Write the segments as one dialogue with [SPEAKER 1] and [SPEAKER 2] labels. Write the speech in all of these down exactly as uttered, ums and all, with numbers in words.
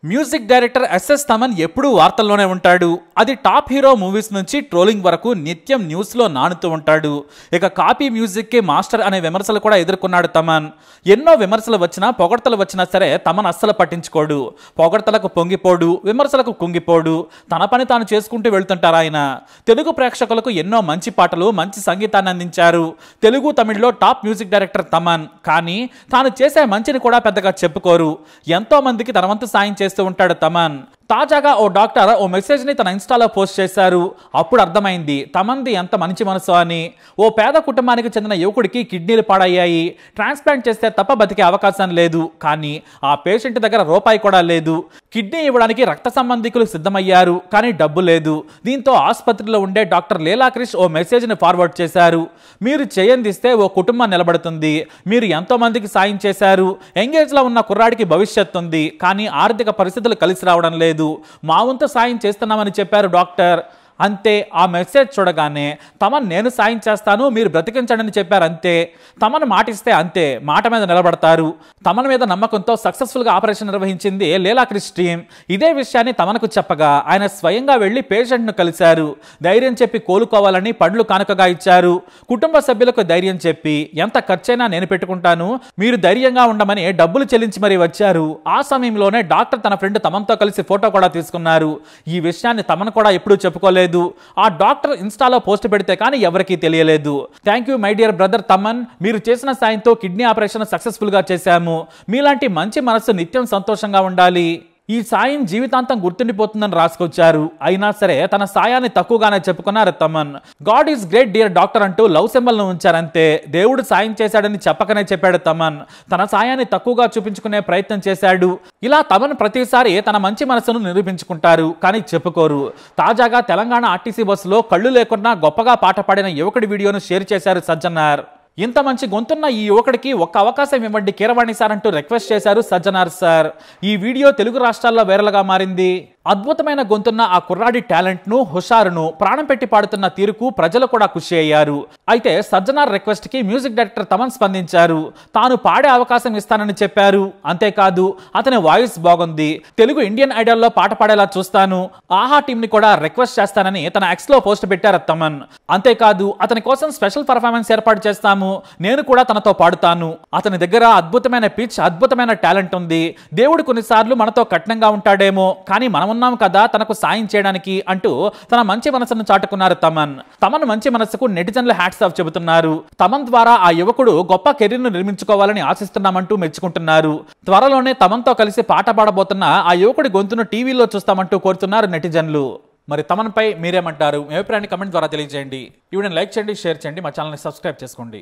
[SPEAKER 1] Music director SS Thaman ఎప్పుడూ వార్తల్లోనే ఉంటాడు. అది టాప్ హీరో మూవీస్ నుంచి ట్రోలింగ్ వరకు నిత్యం న్యూస్లో నానుతూ ఉంటాడు. ఇక కాపీ మ్యూజిక్కి మాస్టర్ అనే విమర్శలు కూడా ఎదుర్కొన్నాడు తమన్. ఎన్నో విమర్శలు వచ్చినా పొగడ్తలు వచ్చినా సరే తమన్ అస్సలు పట్టించుకోడు. పొగడ్తలకు పొంగిపోడు, విమర్శలకు కుంగిపోడు. తన పని తాను చేసుకుంటూ వెళ్తుంటారు ఆయన. తెలుగు ప్రేక్షకులకు ఎన్నో మంచి పాటలు, మంచి సంగీతాన్ని అందించారు. తెలుగు తమిళ్లో టాప్ మ్యూజిక్ డైరెక్టర్ తమన్. కానీ తాను చేసే మంచిని కూడా పెద్దగా చెప్పుకోరు. ఎంతో మందికి తన వంతు సాయం చేస్తూ ఉంటాడు తమన్. తాజాగా ఓ డాక్టర్ ఓ మెసేజ్ని తన ఇన్స్టాలో పోస్ట్ చేశారు. అప్పుడు అర్థమైంది తమన్ది ఎంత మంచి మనసు అని. ఓ పేద కుటుంబానికి చెందిన యువకుడికి కిడ్నీలు పాడయ్యాయి. ట్రాన్స్ప్లాంట్ చేస్తే తప్ప బతికే అవకాశం లేదు. కానీ ఆ పేషెంట్ దగ్గర రూపాయి కూడా లేదు. కిడ్నీ ఇవ్వడానికి రక్త సంబంధికులు సిద్ధమయ్యారు, కానీ డబ్బు లేదు. దీంతో ఆసుపత్రిలో ఉండే డాక్టర్ లీలాక్రిష్ ఓ మెసేజ్ని ఫార్వర్డ్ చేశారు. మీరు చేయందిస్తే ఓ కుటుంబం నిలబడుతుంది. మీరు ఎంతో మందికి సాయం చేశారు. ఎంగేజ్లో ఉన్న కుర్రాడికి భవిష్యత్తు ఉంది, కానీ ఆర్థిక పరిస్థితులు కలిసి రావడం లేదు. మా వంతు సాయం చేస్తున్నామని చెప్పారు డాక్టర్. అంతే. ఆ మెసేజ్ చూడగానే తమన్ నేను సాయం చేస్తాను, మీరు బ్రతికించండి అని చెప్పారు. అంతే. తమన్ మాటిస్తే అంతే, మాట మీద నిలబడతారు. తమన్ మీద నమ్మకంతో సక్సెస్ఫుల్గా ఆపరేషన్ నిర్వహించింది లీలాక్రిష్ టీమ్. ఇదే విషయాన్ని తమన్కు చెప్పగా ఆయన స్వయంగా వెళ్లి పేషెంట్ను కలిశారు. ధైర్యం చెప్పి కోలుకోవాలని పండ్లు కానుకగా ఇచ్చారు. కుటుంబ సభ్యులకు ధైర్యం చెప్పి ఎంత ఖర్చైనా నేను పెట్టుకుంటాను, మీరు ధైర్యంగా ఉండమని డబ్బులు చెల్లించి మరీ వచ్చారు. ఆ సమయంలోనే డాక్టర్ తన ఫ్రెండ్ తమన్తో కలిసి ఫోటో కూడా తీసుకున్నారు. ఈ విషయాన్ని తమన్ కూడా ఎప్పుడూ చెప్పుకోలేదు. ఆ డాక్టర్ ఇన్స్టాలో పోస్ట్ పెడితే కానీ ఎవరికీ తెలియలేదు. Thank you my dear brother Thaman, మీరు చేసిన సాయంతో కిడ్నీ ఆపరేషన్ సక్సెస్ఫుల్ గా చేశాము. మీలాంటి మంచి మనసు నిత్యం సంతోషంగా ఉండాలి. ఈ సాయం జీవితాంతం గుర్తుండిపోతుందని రాసుకొచ్చారు. అయినా సరే తన సాయాన్ని తక్కువగానే చెప్పుకున్నారు Thaman. God is great dear doctor అంటూ లవ్ సింబల్ ను ఉంచారంతే. దేవుడు సాయం చేశాడని చెప్పకనే చెప్పాడు తమన్. తన సాయాన్ని తక్కువగా చూపించుకునే ప్రయత్నం చేశాడు. ఇలా తమన్ ప్రతిసారి తన మంచి మనసును నిరూపించుకుంటారు, కానీ చెప్పుకోరు. తాజాగా తెలంగాణ ఆర్టీసీ బస్సులో కళ్ళు లేకుండా గొప్పగా పాట పాడిన యువకుడి వీడియోను షేర్ చేశారు సజ్జనార్. ఇంత మంచి గొంతున్న ఈ యువకుడికి ఒక్క అవకాశం ఇవ్వండి కీరవాణి సార్ అంటూ రిక్వెస్ట్ చేశారు సజ్జనార్ సార్. ఈ వీడియో తెలుగు రాష్ట్రాల్లో వైరల్గా మారింది. అద్భుతమైన గొంతున్న ఆ కుర్రాడి టాలెంట్ ను, హుషారును, ప్రాణం పెట్టి పాడుతున్న తీరుకు ప్రజలు కూడా ఖుషి అయ్యారు. అయితే సజ్జనార్ రిక్వెస్ట్ కి మ్యూజిక్ డైరెక్టర్ తమన్ స్పందించారు. తాను పాడే అవకాశం ఇస్తానని చెప్పారు. అంతేకాదు అతని వాయిస్ బాగుంది, తెలుగు ఇండియన్ ఐడల్లో పాట పాడేలా చూస్తాను, ఆహా టీమ్ ని కూడా రిక్వెస్ట్ చేస్తానని తన ఎక్స్ లో పోస్ట్ పెట్టారు తమన్. అంతేకాదు అతని కోసం స్పెషల్ పర్ఫార్మెన్స్ ఏర్పాటు చేస్తాము, నేను కూడా తనతో పాడుతాను. అతని దగ్గర అద్భుతమైన పిచ్, అద్భుతమైన టాలెంట్ ఉంది. దేవుడు కొన్నిసార్లు మనతో కఠినంగా ఉంటాడేమో, కానీ మనం ఉన్నాం కదా తనకు సాయం చేయడానికి అంటూ తన మంచి మనసును చాటుకున్నారు తమన్. తమన్ మంచి మనసుకు నెటిజన్లు హ్యాట్స్ ఆఫ్ చెబుతున్నారు. తమన్ ద్వారా ఆ యువకుడు గొప్ప కెరీర్ ను నిర్మించుకోవాలని ఆశిస్తున్నామంటూ మెచ్చుకుంటున్నారు. త్వరలోనే తమన్తో కలిసి పాట పాడబోతున్న ఆ యువకుడి గొంతును టీవీలో చూస్తామంటూ కోరుతున్నారు నెటిజన్లు. మరి తమన్ పై మీరేమంటారు? మీ అభిప్రాయాన్ని కమెంట్ ద్వారా తెలియజేయండి. ఈ వీడియోని లైక్ చేయండి, షేర్ చేయండి, మా ఛానల్ని సబ్స్క్రైబ్ చేసుకోండి.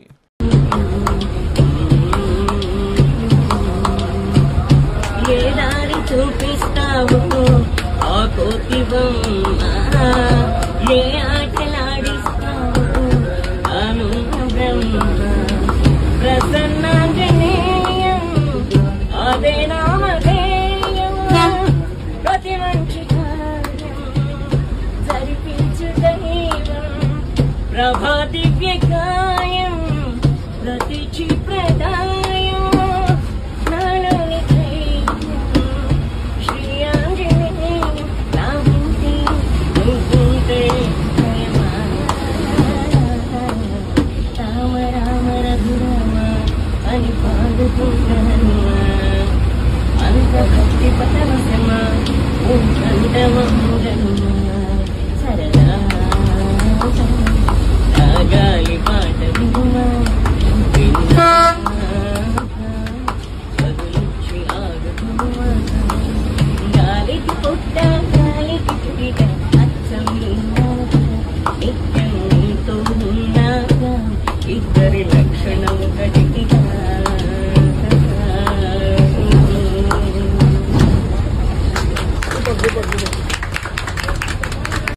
[SPEAKER 2] చూపిస్తావు ఆ కోతి బొమ్మ, ఏ ఆటలాడిస్తావు అను బ్రహ్మ, ప్రసన్నాంజనేయం అదే నామధేయం, ప్రతి మంచి కార్యం జరిపించు దైవం, ప్రభా దివ్య కాయం ప్రతి చిప్రదాయం, అంత భక్తి పరవశమా ఓ చందమముగనుమా.